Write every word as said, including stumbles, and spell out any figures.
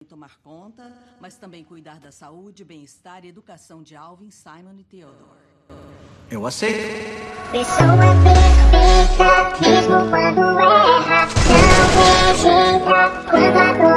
tomar conta, mas também cuidar da saúde, bem-estar e educação de Alvin, Simon e Theodore. Eu aceito. Pessoa perfeita, mesmo quando erra, não hesita quando a dor